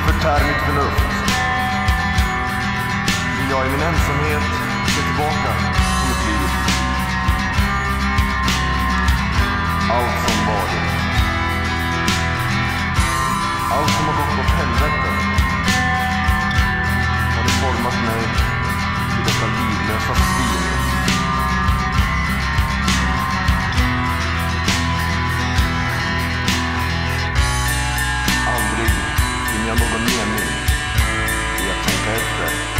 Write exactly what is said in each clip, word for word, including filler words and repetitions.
förtär mitt förnuft. Vill jag i min ensamhet se tillbaka på mitt liv. Allt som varit. Allt som har gått åt helvete har det format mig till detta livlösa svin. Aldrig finner jag någon mening i att tänka efter.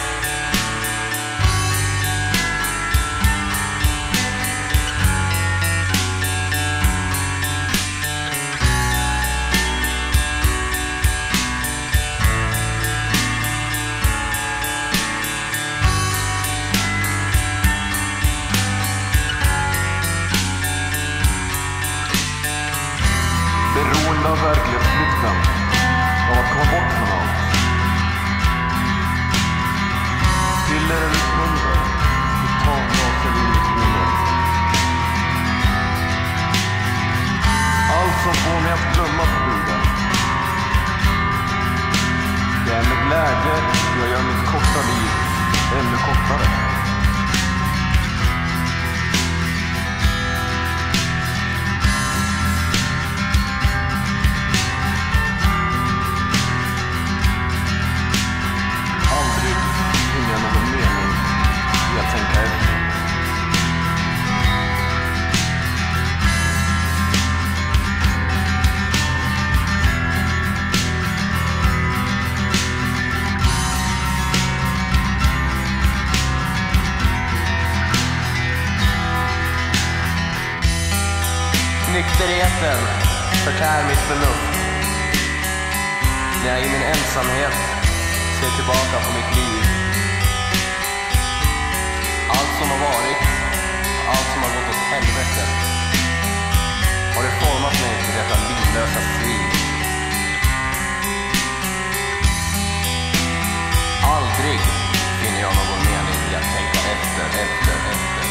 Beroende av verklighetsflykten, av att komma bort från allt. Piller eller smunder, totalgas eller injektioner. Allt som får mig att glömma förbuden. Det är med glädje jag gör mitt korta liv ännu kortare. Nykterheten förtär mitt förnuft. När jag i min ensamhet ser tillbaka på mitt liv. Allt som har varit, allt som har gått åt helvete har det format mig till detta livlösa svin. Aldrig finner jag någon mening i att tänka efter, efter, efter.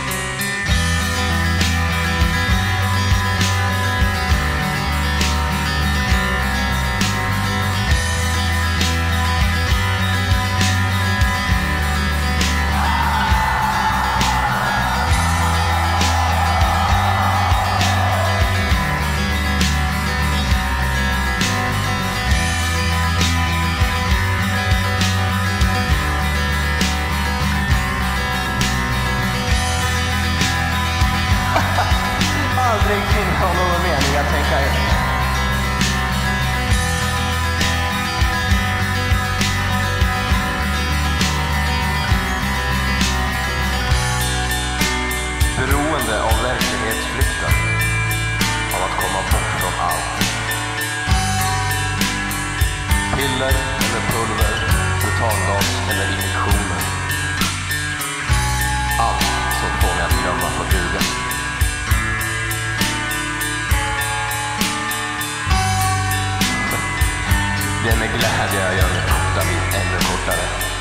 Aldrig finner jag någon mening att tänka efter. Beroende av verklighetsflykten, av att komma bort från allt. Piller eller pulver, totalgas eller injektioner. Allt som får mig att glömma förbuden. Det är med glädje jag gör mitt korta liv ännu kortare.